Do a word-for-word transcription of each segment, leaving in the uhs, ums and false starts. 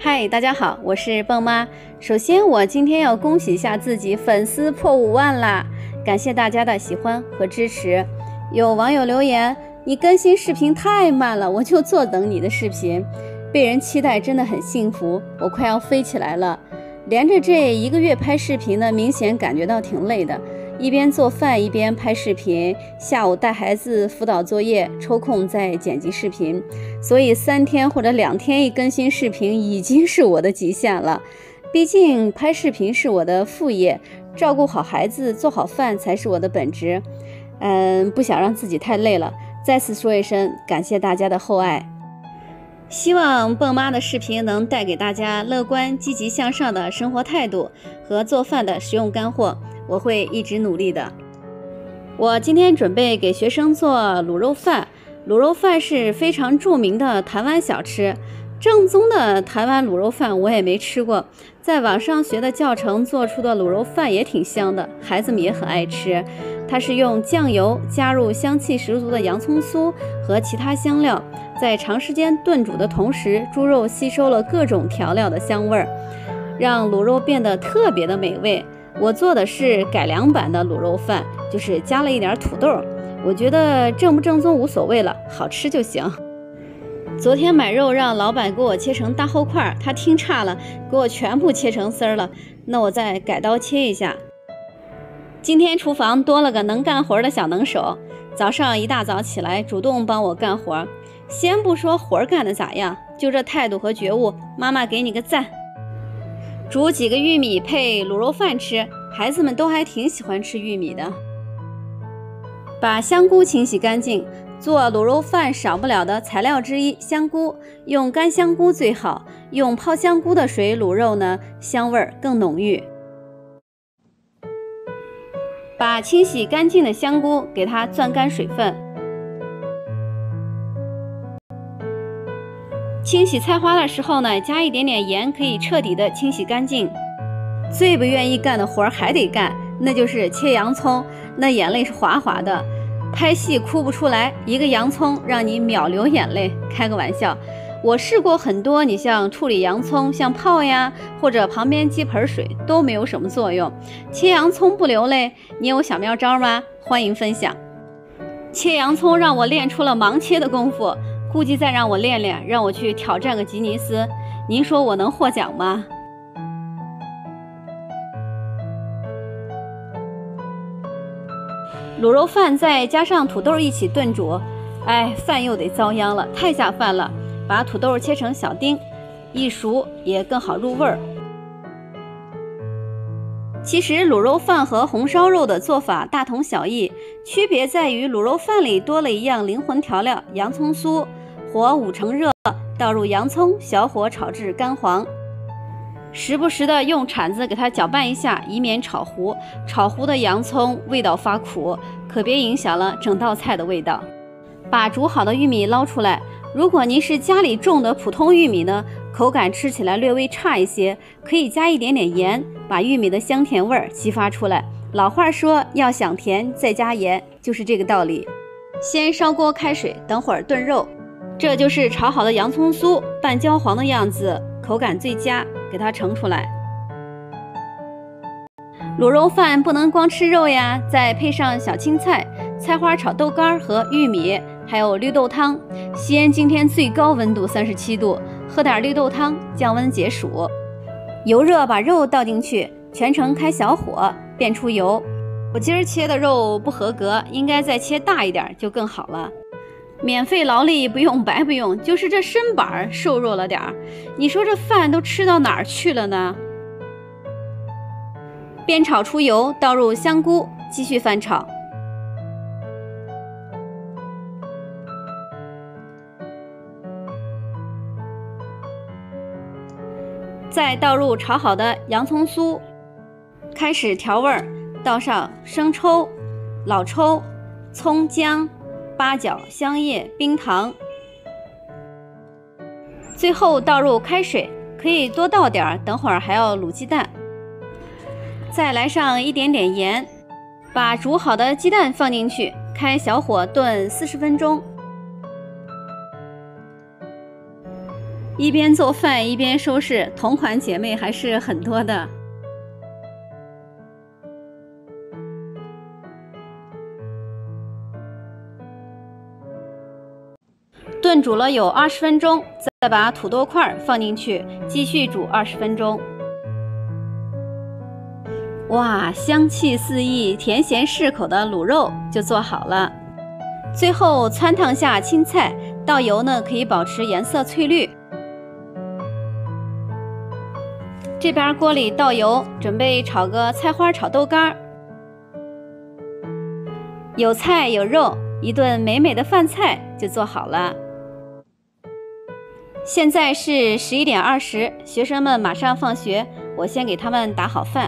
嗨，大家好，我是蹦妈。首先，我今天要恭喜一下自己，粉丝破五万啦！感谢大家的喜欢和支持。有网友留言，你更新视频太慢了，我就坐等你的视频。被人期待真的很幸福，我快要飞起来了。连着这一个月拍视频呢，明显感觉到挺累的。一边做饭一边拍视频，下午带孩子辅导作业，抽空再剪辑视频，所以三天或者两天一更新视频已经是我的极限了。毕竟拍视频是我的副业，照顾好孩子做好饭才是我的本职。嗯，不想让自己太累了，再次说一声感谢大家的厚爱。希望蹦妈的视频能带给大家乐观积极向上的生活态度和做饭的实用干货，我会一直努力的。我今天准备给学生做卤肉饭，卤肉饭是非常著名的台湾小吃，正宗的台湾卤肉饭我也没吃过，在网上学的教程做出的卤肉饭也挺香的，孩子们也很爱吃。它是用酱油加入香气十足的洋葱酥和其他香料，在长时间炖煮的同时，猪肉吸收了各种调料的香味儿，让卤肉变得特别的美味。我做的是改良版的卤肉饭，就是加了一点土豆，我觉得正不正宗无所谓了，好吃就行。昨天买肉让老板给我切成大厚块，他听差了，给我全部切成丝儿了，那我再改刀切一下。今天厨房多了个能干活的小能手，早上一大早起来主动帮我干活。先不说活干的咋样，就这态度和觉悟，妈妈给你个赞。煮几个玉米配卤肉饭吃，孩子们都还挺喜欢吃玉米的。把香菇清洗干净，做卤肉饭少不了的材料之一香菇，用干香菇最好，用泡香菇的水卤肉呢，香味更浓郁。把清洗干净的香菇给它攥干水分。清洗菜花的时候呢，加一点点盐，可以彻底的清洗干净。最不愿意干的活还得干，那就是切洋葱，那眼泪是哗哗的。拍戏哭不出来，一个洋葱让你秒流眼泪，开个玩笑。我试过很多，你像处理洋葱，像泡呀，或者旁边接盆水都没有什么作用。切洋葱不流泪，你有小妙招吗？欢迎分享。切洋葱让我练出了盲切的功夫，估计再让我练练，让我去挑战个吉尼斯，您说我能获奖吗？卤肉饭再加上土豆一起炖煮，哎，饭又得遭殃了，太下饭了。把土豆切成小丁，一熟也更好入味儿。其实卤肉饭和红烧肉的做法大同小异，区别在于卤肉饭里多了一样灵魂调料洋葱酥，火五成热，倒入洋葱，小火炒至干黄，时不时的用铲子给它搅拌一下，以免炒糊。炒糊的洋葱味道发苦，可别影响了整道菜的味道。把煮好的玉米捞出来，如果您是家里种的普通玉米呢，口感吃起来略微差一些，可以加一点点盐，把玉米的香甜味儿激发出来。老话说要想甜再加盐，就是这个道理。先烧锅开水，等会儿炖肉，这就是炒好的洋葱酥，半焦黄的样子，口感最佳，给它盛出来。卤肉饭不能光吃肉呀，再配上小青菜、菜花炒豆干和玉米，还有绿豆汤。西安今天最高温度三十七度，喝点绿豆汤降温解暑。油热把肉倒进去，全程开小火煸出油。我今儿切的肉不合格，应该再切大一点就更好了。免费劳力不用白不用，就是这身板瘦弱了点儿。你说这饭都吃到哪儿去了呢？煸炒出油，倒入香菇，继续翻炒。再倒入炒好的洋葱酥，开始调味儿，倒上生抽、老抽、葱姜、八角、香叶、冰糖，最后倒入开水，可以多倒点儿，等会儿还要卤鸡蛋。再来上一点点盐，把煮好的鸡蛋放进去，开小火炖四十分钟。 一边做饭一边收拾，同款姐妹还是很多的。炖煮了有二十分钟，再把土豆块放进去，继续煮二十分钟。哇，香气四溢，甜咸适口的卤肉就做好了。最后汆烫下青菜，倒油呢可以保持颜色翠绿。这边锅里倒油，准备炒个菜花炒豆干。有菜有肉，一顿美美的饭菜就做好了。现在是十一点二十，学生们马上放学，我先给他们打好饭。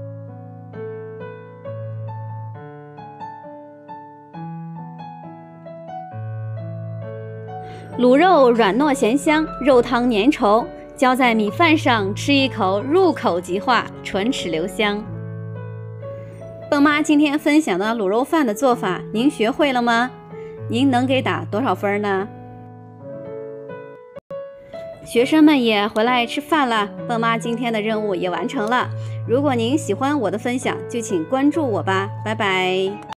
卤肉软糯咸香，肉汤粘稠，浇在米饭上，吃一口入口即化，唇齿留香。蹦妈今天分享的卤肉饭的做法，您学会了吗？您能给打多少分呢？学生们也回来吃饭了，蹦妈今天的任务也完成了。如果您喜欢我的分享，就请关注我吧，拜拜。